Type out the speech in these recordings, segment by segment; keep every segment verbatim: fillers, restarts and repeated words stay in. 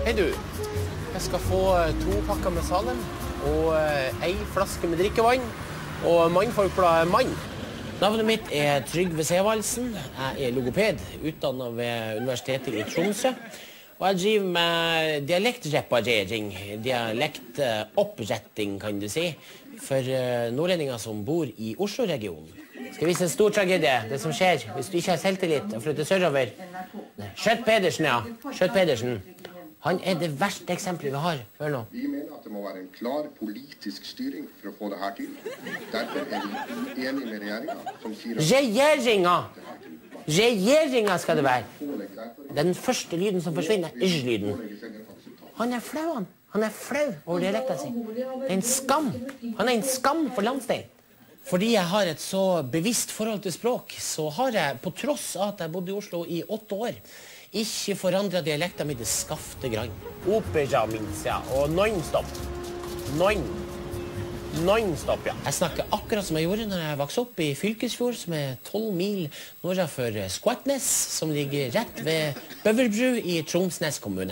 Hei du, jeg skal få to pakker med Salem, og ei flaske med drikkevann, og mannfolkbladet Mann. Navnet mitt er Trygve Sevaldsen, jeg er logoped, utdannet ved Universitetet i Tromsø, og jeg driver med dialektreparering, dialektoppretting kan du si, for nordlendinger som bor i Oslo-regionen. Skal jeg vise en stor tragedie, det som skjer hvis du ikke har selvtillit og flytter sørover. Skjøtt Pedersen, ja. Skjøtt Pedersen. Han er det verste eksempelet vi har. Hør nå. Vi mener at det må være en klar politisk styring for å få det her til. Derfor er vi enige med regjeringen som sier at... Regjeringa! Regjeringa skal det være. Den første lyden som forsvinner, er ikke-lyden. Han er flau, han. Han er flau over dialekten sin. Det er en skam. Han er en skam for landsdelen. Fordi jeg har et så bevisst forhold til språk, så har jeg, på tross av at jeg bodde i Oslo i åtte år, ikke forandret dialekten min til skafte grann. Opera minst, ja, og non-stop. Non. Non-stop, ja. Jeg snakker akkurat som jeg gjorde når jeg vokste opp i Fylkesfjord, som er tolv mil nord for Skvatnes, som ligger rett ved Bøverbru i Tromsnes kommune.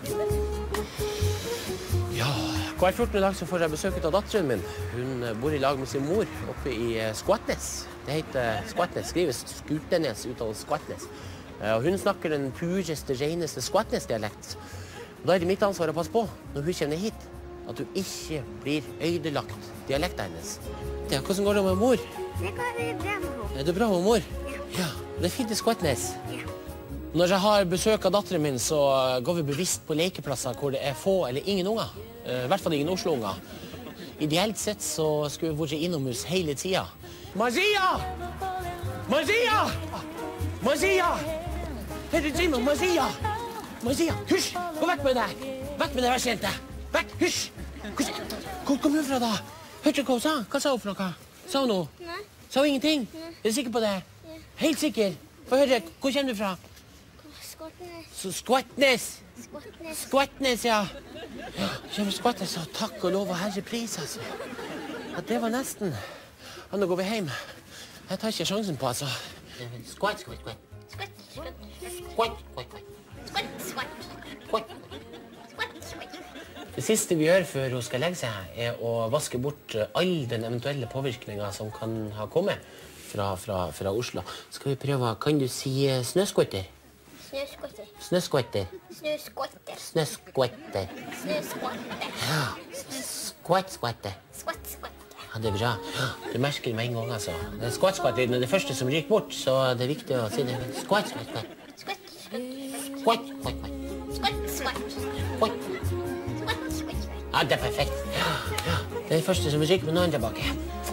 Ja, hver fjortende dag så får jeg besøk av datteren min. Hun bor i lag med sin mor oppe i Skvatnes. Det heter Skvatnes, skrives Skutenes ut av Skvatnes. Og hun snakker den pureste, reneste Skvatnes-dialekt. Og da er det mitt ansvar å passe på, når hun kommer hit, at hun ikke blir ødelagt dialekten hennes. Ja, hvordan går det med mor? Det går bra med henne. Er det bra med mor? Ja. Ja, det er fint i Skvatnes. Ja. Når jeg har besøk av datteren min, så går vi bevisst på lekeplasser hvor det er få eller ingen unger. I hvert fall ingen Oslo-unger. Ideelt sett så skulle vi vært innomhus hele tida. Maria! Maria! Maria! Hør du driver med? Maria! Maria, hysj! Gå vekk med deg! Vekk med deg, vær jente! Vekk, hysj! Hvor kom hun fra da? Hørte du hva hun sa? Hva sa hun for noe? Sa hun noe? Nei. Sa hun ingenting? Nei. Er du sikker på det? Ja. Helt sikker? Få høre, hvor kommer du fra? Skvatnes. Så Skvatnes! Skvatnes. Skvatnes, ja. Ja, kommer Skvatnes, og takk og lov og herre pris, altså. Ja, det var nesten. Ja, nå går vi hjem. Jeg tar ikke sjansen på, altså. Skvatt, skvatt, skvatt. Skvatt, skvatt. Skvatt, skvatt, skvatt. Skvatt, skvatt. Skvatt. Skvatt, skvatt. Det siste vi gjør før hun skal legge seg, er å vaske bort all den eventuelle påvirkningen som kan ha kommet fra, fra, fra Oslo. Skal vi prøve, kan du si snøskvatter? Snøskvatter. Snøskvatter. Snøskvatter. Snøskvatter. Snøskvatter. Ja, skvatt, skvatter. Skvatt, skvatter. Ja, det er bra. Ja, du merker det med en gang, altså. Det er skvatt, skvatt, det er det første som ryker bort, så det er viktig å si det. Skvatt, skvatt, skvatt. Skvatt, skvatt. Skvatt, skvatt, skvatt. Skvatt, skvatt. Skvatt. Skvatt, skvatt. Ja, det er perfekt. Ja, ja. Det er det første som ryker, men nå er den tilbake.